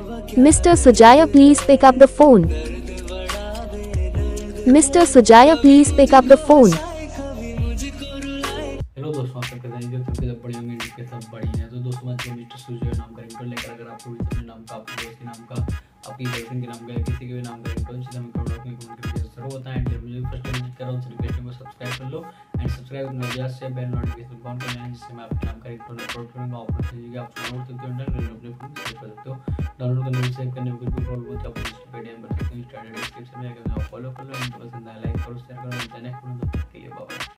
Mr. Sujoy, please pick up the phone. Mr. Sujoy, please pick up the phone. Hello दोस्तों, आप सबके सब बड़ी होंगे, इनके सब बड़ी हैं। तो दोस्तों मैं मिस्टर सुजॉय नाम का रिंगटोन लेकर, अगर आपको भी अपने नाम का, आपके दोस्त के नाम का, आपकी गर्लफ्रेंड के नाम का या किसी के भी नाम का रिंगटोन सीधा मैं कमेंट में कमेंट करके जरूर बताएं। एंड मुझे फर्स्ट टाइम विजिट कर रहा हूं, रिक्वेस्ट को सब्सक्राइब कर लो एंड सब्सक्राइब करने के बाद से बेल नोटिफिकेशन ऑन कर लें, जिससे मैं आपके नाम का रिंगटोन अपलोड करूंगा। अपलोड कीजिएगा, आप डाउनलोड करके अपने फोन में सेव कर सकते हो। डाउनलोड करने में सेव करने में कोई प्रॉब्लम हो तो आप पेटीएम पर सकते हैं, स्टार्टेड डिस्क्रिप्शन में जाकर फॉलो कर लो। एंड पसंद आए लाइक करो, शेयर करो। नेक्स्ट वीडियो तक के लिए बाय।